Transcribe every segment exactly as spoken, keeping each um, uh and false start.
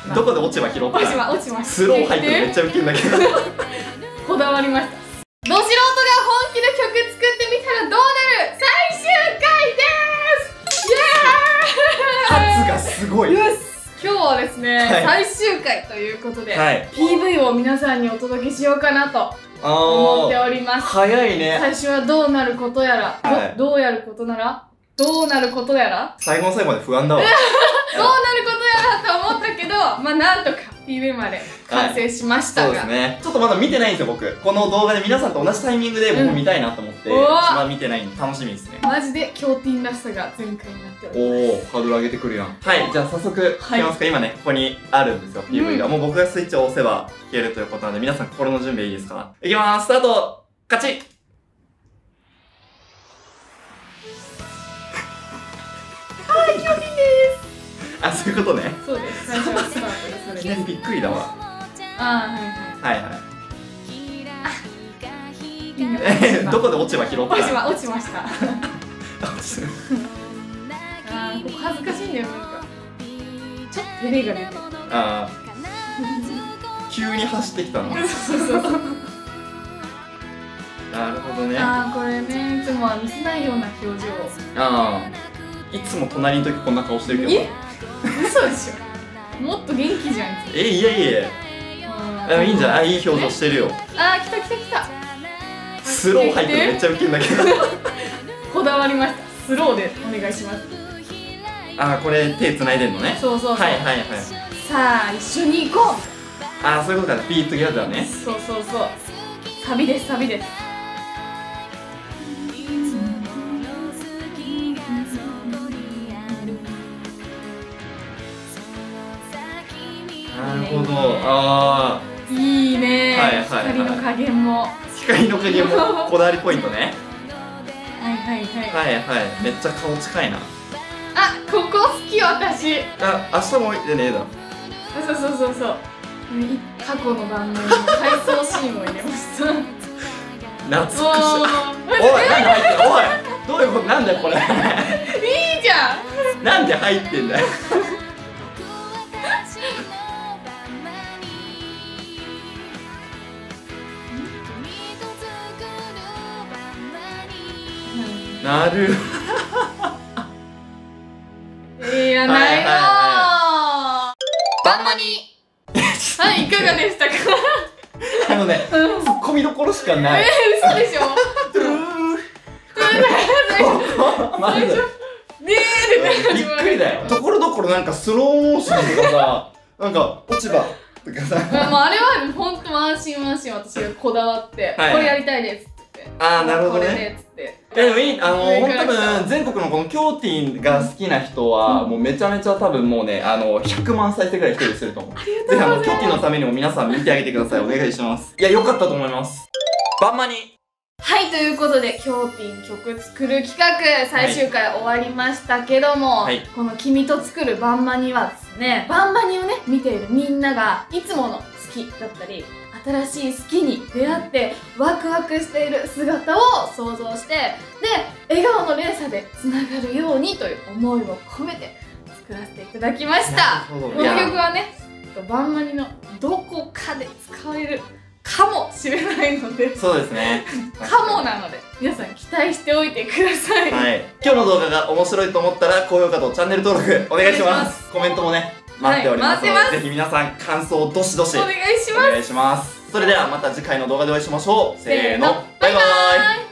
どこで落ち葉拾った？ 落ち葉落ち葉スロー入ってめっちゃウケるんだけどこだわりました。ど素人が本気で曲作ってみたらどうなる最終回です。イエーイ。 圧がすごい。 よし、今日はですね、 はい、 最終回ということで、 はい、 ピーブイ を皆さんにお届けしようかなと思っております。 早いね。 最初はどうなることやら、 はい、 ど, どうやることならどうなることやら最後の最後まで不安だわどうなることやらと思ったけど、まあなんとか ピーブイ まで完成しましたが、はい、 そうですね。ちょっとまだ見てないんですよ僕。この動画で皆さんと同じタイミングで僕見たいなと思って、うん、まだ見てないんで楽しみですね。 マジで強ティーンらしさが全開になっております。 おお、ハードル上げてくるやん。はい、じゃあ早速聞きますか。はい、今ねここにあるんですよ ピーブイ が、うん、もう僕がスイッチを押せば聞けるということなので、皆さん心の準備いいですか？いきます、スタート。勝ち。 はい、強ティーンです。 あ、そういうことね。 そうです。最初はスタートです。 いきなりびっくりだわ。 ああ、はいはい。 はいはい。え、どこで落ち葉拾った？ 落ち葉落ちました。ああ、ここ恥ずかしいんだよ、なんか。ちょっと照れが出てる。 ああ。急に走ってきたの。 そうそうそう。 なるほどね。 ああ、これね、いつもは見せないような表情。 ああ。いつも隣の時こんな顔してるけど。 え？嘘でしょ。もっと元気じゃん。 え、いやいや。あ、いいんじゃない？いい表情してるよ。 あー、来た来た来た。 スロー入ってめっちゃウケるんだけどこだわりました。スローでお願いします。 あー、これ手繋いでんのね。 そうそうそう。 はいはいはい。 さあ一緒に行こう。 あー、そういうことか。ビートギャザーね。 そうそうそう。サビですサビです。 なるほど。ああ。 いいね。 はいはいはい。 光の加減も。 光の加減もこだわりポイントね。 はいはいはい。 はいはい。めっちゃ顔近いな。 あ、ここ好き私。 あ、明日も置いてねえだろ。 あ、そうそうそうそう。過去の番組の回想シーンを入れました。 懐かしい。おい、なんで入ってる？おい、どういうこと？なんだよこれ。いいじゃん。なんで入ってんだよ。なる。 いや、ないよー。バンマニ。はい、いかがでしたか？ あのね、ツッコミどころしかない。 えー、嘘でしょ？ マジで。びっくりだよ。ところどころなんかスローモーションとかさ、なんか落ち葉とかさ。 もうあれは本当安心安心私がこだわってこれやりたいです。 ああ、なるほどね。 これでっつって。 いやでもいい、あのー、ほんと多分全国のこのキョーティーンが好きな人は、うん、もうめちゃめちゃ多分もうね、あのひゃくまん再生ぐらい一人すると思う。ぜひあのキョーティーンのためにも皆さん見てあげてください。お願いします。いや、良かったと思います。バンマニ。 はい、ということでキョーティーン曲作る企画最終回終わりましたけども、はい、この君と作るバンマニはですね、バンマニをね見ているみんながいつもの好きだったり新しい好きに出会ってワクワクしている姿を想像して、で笑顔の連鎖でつながるようにという思いを込めて作らせていただきました。この曲はね、バンマニのどこかで使えるかもしれないので、 そうですねかもなので皆さん期待しておいてください。 はい、今日の動画が面白いと思ったら高評価とチャンネル登録お願いします。コメントもね待っておりますので、はい、ぜひ皆さん感想をどしどしお願いします。お願いします。それではまた次回の動画でお会いしましょう。せーの、バイバーイ。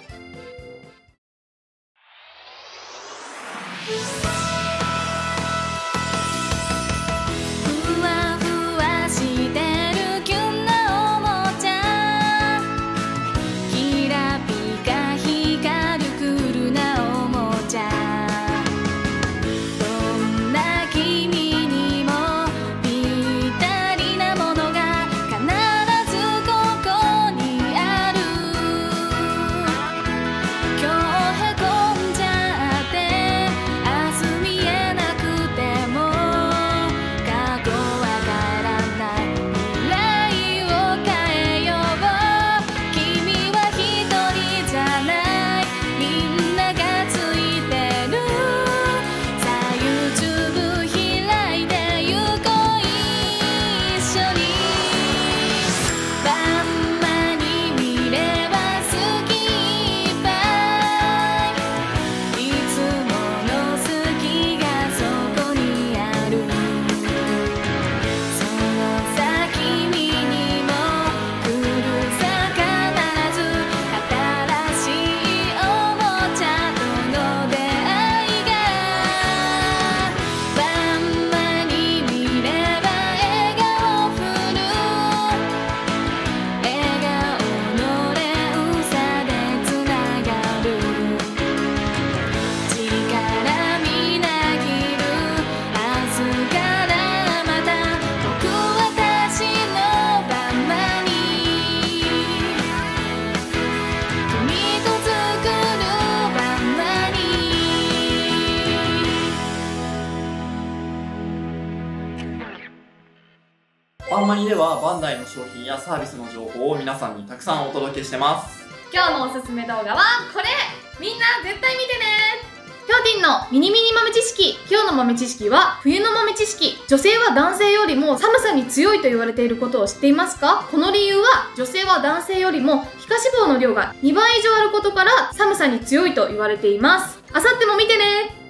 バンマニではバンダイの商品やサービスの情報を皆さんにたくさんお届けしてます。 今日のおすすめ動画はこれ、みんな絶対見てね。キョーティンのミニミニ豆知識。今日の豆知識は冬の豆知識。女性は男性よりも寒さに強いと言われていることを知っていますか？この理由は女性は男性よりも皮下脂肪の量がにばい以上あることから寒さに強いと言われています。あさっても見てね。